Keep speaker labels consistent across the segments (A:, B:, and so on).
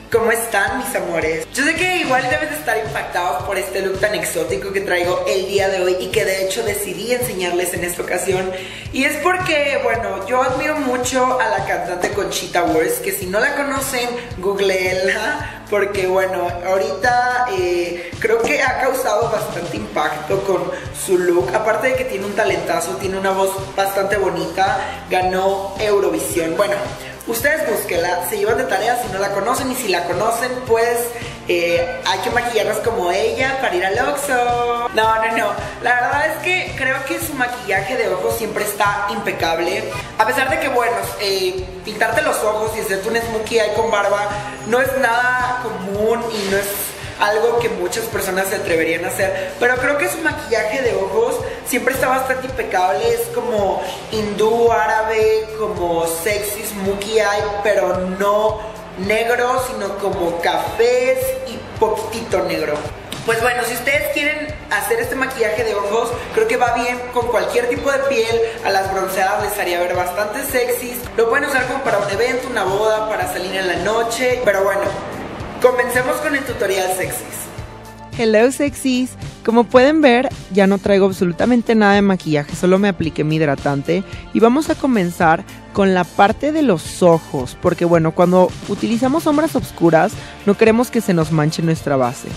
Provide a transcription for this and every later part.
A: ¿Cómo están, mis amores? Yo sé que igual deben de estar impactados por este look tan exótico que traigo el día de hoy y que de hecho decidí enseñarles en esta ocasión. Y es porque, bueno, yo admiro mucho a la cantante Conchita Wurst, que si no la conocen, googleenla, porque bueno, ahorita creo que ha causado bastante impacto con su look. Aparte de que tiene un talentazo, tiene una voz bastante bonita, ganó Eurovisión. Bueno, ustedes búsquenla, se llevan de tarea si no la conocen, y si la conocen, pues hay que maquillarnos como ella para ir al Oxxo. No, la verdad es que creo que su maquillaje de ojos siempre está impecable. A pesar de que, bueno, pintarte los ojos y hacerte un smokey eye con barba no es nada común y no es algo que muchas personas se atreverían a hacer, pero creo que su maquillaje de ojos siempre está bastante impecable. Es como hindú, árabe, como sexy smokey eye, pero no negro, sino como cafés y poquitito negro. Pues bueno, si ustedes quieren hacer este maquillaje de ojos, creo que va bien con cualquier tipo de piel. A las bronceadas les haría ver bastante sexys. Lo pueden usar como para un evento, una boda, para salir en la noche. Pero bueno, comencemos con el tutorial sexys.
B: Hello sexys, como pueden ver ya no traigo absolutamente nada de maquillaje, solo me apliqué mi hidratante y vamos a comenzar con la parte de los ojos, porque bueno, cuando utilizamos sombras oscuras no queremos que se nos manche nuestra base.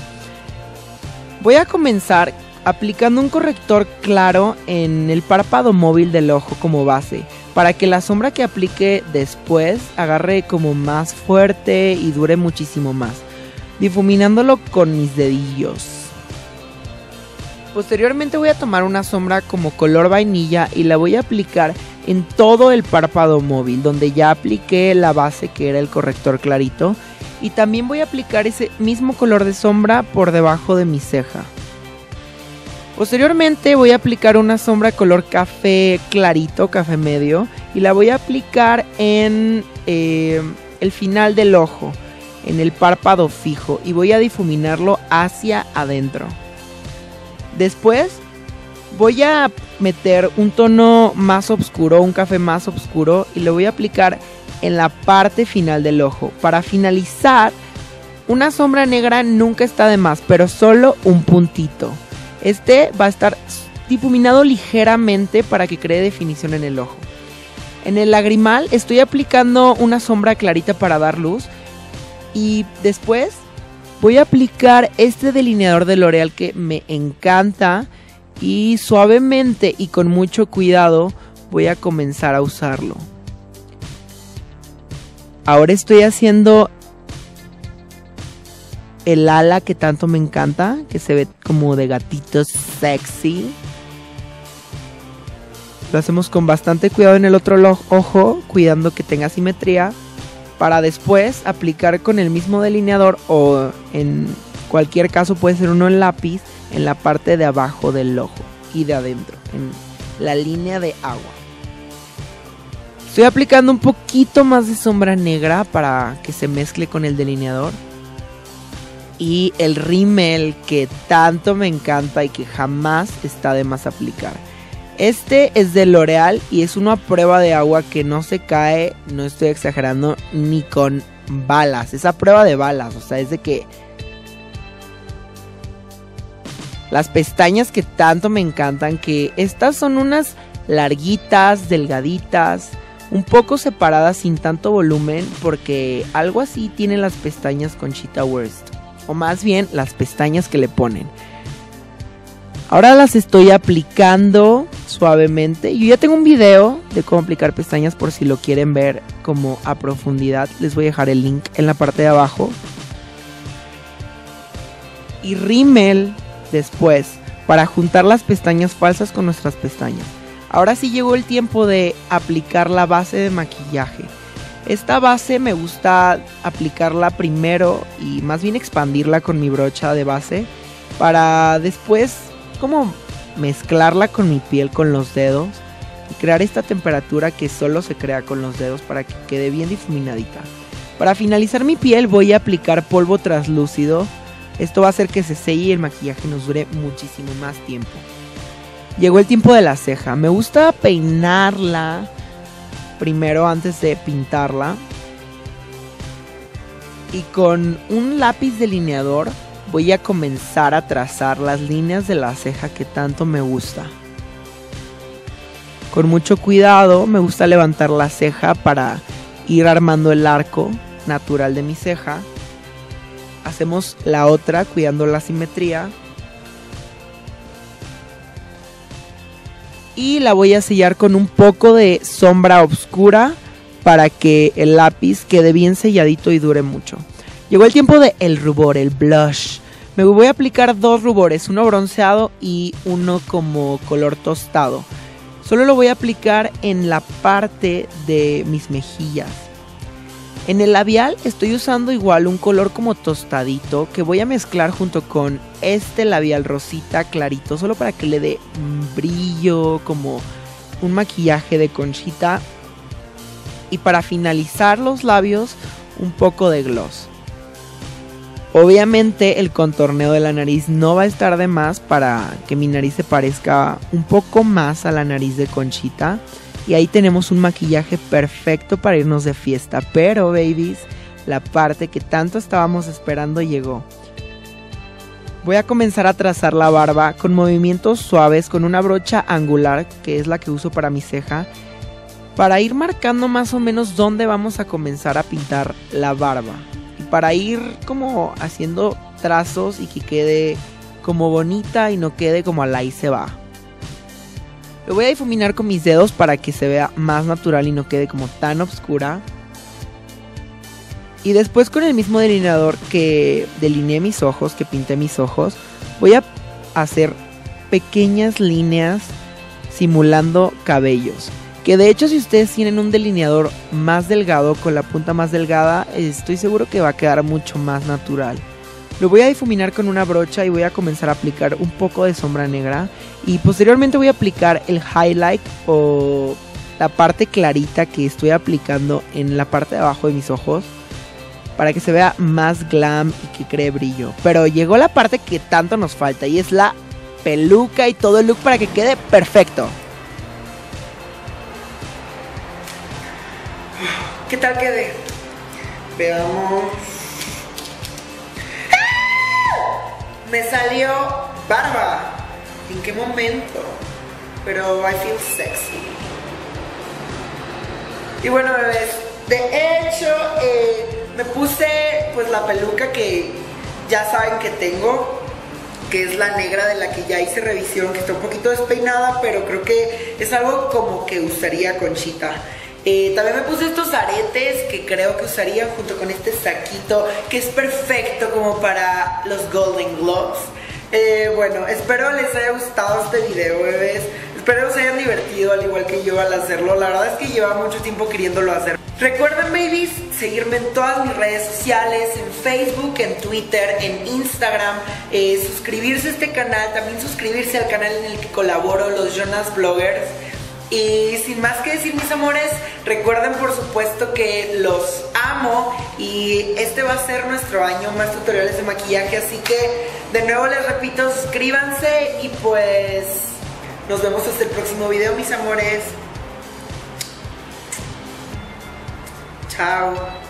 B: Voy a comenzar aplicando un corrector claro en el párpado móvil del ojo como base, para que la sombra que aplique después agarre como más fuerte y dure muchísimo más, difuminándolo con mis dedillos. Posteriormente voy a tomar una sombra como color vainilla y la voy a aplicar en todo el párpado móvil, donde ya apliqué la base que era el corrector clarito, y también voy a aplicar ese mismo color de sombra por debajo de mi ceja. Posteriormente voy a aplicar una sombra color café clarito, café medio, y la voy a aplicar en el final del ojo, en el párpado fijo, y voy a difuminarlo hacia adentro. Después voy a meter un tono más oscuro, un café más oscuro, y lo voy a aplicar en la parte final del ojo. Para finalizar, una sombra negra nunca está de más, pero solo un puntito. Este va a estar difuminado ligeramente para que cree definición en el ojo. En el lagrimal estoy aplicando una sombra clarita para dar luz. Y después voy a aplicar este delineador de L'Oreal que me encanta. Y suavemente y con mucho cuidado voy a comenzar a usarlo. Ahora estoy haciendo el ala que tanto me encanta, que se ve como de gatito sexy. Lo hacemos con bastante cuidado en el otro ojo, cuidando que tenga simetría, para después aplicar con el mismo delineador, o en cualquier caso puede ser uno en lápiz, en la parte de abajo del ojo y de adentro, en la línea de agua. Estoy aplicando un poquito más de sombra negra para que se mezcle con el delineador. Y el rímel que tanto me encanta y que jamás está de más aplicar. Este es de L'Oreal y es una prueba de agua que no se cae, no estoy exagerando, ni con balas. Es a prueba de balas, o sea, es de que las pestañas que tanto me encantan, que estas son unas larguitas, delgaditas, un poco separadas sin tanto volumen, porque algo así tienen las pestañas Conchita Wurst, o más bien las pestañas que le ponen. Ahora las estoy aplicando suavemente. Yo ya tengo un video de cómo aplicar pestañas, por si lo quieren ver como a profundidad. Les voy a dejar el link en la parte de abajo. Y rímel después, para juntar las pestañas falsas con nuestras pestañas. Ahora sí llegó el tiempo de aplicar la base de maquillaje. Esta base me gusta aplicarla primero y más bien expandirla con mi brocha de base, para después como mezclarla con mi piel, con los dedos, y crear esta temperatura que solo se crea con los dedos para que quede bien difuminadita. Para finalizar mi piel voy a aplicar polvo translúcido. Esto va a hacer que se selle y el maquillaje nos dure muchísimo más tiempo. Llegó el tiempo de la ceja. Me gusta peinarla primero antes de pintarla. Y con un lápiz delineador voy a comenzar a trazar las líneas de la ceja que tanto me gusta. Con mucho cuidado me gusta levantar la ceja para ir armando el arco natural de mi ceja. Hacemos la otra cuidando la simetría. Y la voy a sellar con un poco de sombra oscura para que el lápiz quede bien selladito y dure mucho. Llegó el tiempo del rubor, el blush. Me voy a aplicar 2 rubores, uno bronceado y uno como color tostado. Solo lo voy a aplicar en la parte de mis mejillas. En el labial estoy usando igual un color como tostadito que voy a mezclar junto con este labial rosita clarito, solo para que le dé brillo, como un maquillaje de conchita. Y para finalizar los labios, un poco de gloss. Obviamente el contorneo de la nariz no va a estar de más para que mi nariz se parezca un poco más a la nariz de Conchita. Y ahí tenemos un maquillaje perfecto para irnos de fiesta. Pero, babies, la parte que tanto estábamos esperando llegó. Voy a comenzar a trazar la barba con movimientos suaves con una brocha angular, que es la que uso para mi ceja, para ir marcando más o menos dónde vamos a comenzar a pintar la barba. Y para ir como haciendo trazos y que quede como bonita y no quede como al ahí se va. Lo voy a difuminar con mis dedos para que se vea más natural y no quede como tan oscura. Y después con el mismo delineador que delineé mis ojos, que pinté mis ojos, voy a hacer pequeñas líneas simulando cabellos. Que de hecho si ustedes tienen un delineador más delgado, con la punta más delgada, estoy seguro que va a quedar mucho más natural. Lo voy a difuminar con una brocha y voy a comenzar a aplicar un poco de sombra negra. Y posteriormente voy a aplicar el highlight o la parte clarita que estoy aplicando en la parte de abajo de mis ojos, para que se vea más glam y que cree brillo. Pero llegó la parte que tanto nos falta y es la peluca y todo el look para que quede perfecto.
A: ¿Qué tal quedé? Veamos. ¡Ah! Me salió barba. ¿En qué momento? Pero I feel sexy. Y bueno, bebés, de hecho me puse pues la peluca que ya saben que tengo, que es la negra, de la que ya hice revisión, que está un poquito despeinada, pero creo que es algo como que usaría Conchita. También me puse estos aretes que creo que usaría junto con este saquito que es perfecto como para los Golden Globes. Bueno, espero les haya gustado este video, bebés. Espero se hayan divertido al igual que yo al hacerlo. La verdad es que lleva mucho tiempo queriéndolo hacer. Recuerden, babies, seguirme en todas mis redes sociales, en Facebook, en Twitter, en Instagram, suscribirse a este canal, también suscribirse al canal en el que colaboro, los Jonas Bloggers. Y sin más que decir, mis amores, recuerden por supuesto que los amo y este va a ser nuestro año más tutoriales de maquillaje, así que de nuevo les repito, suscríbanse y pues nos vemos hasta el próximo video, mis amores. Chao.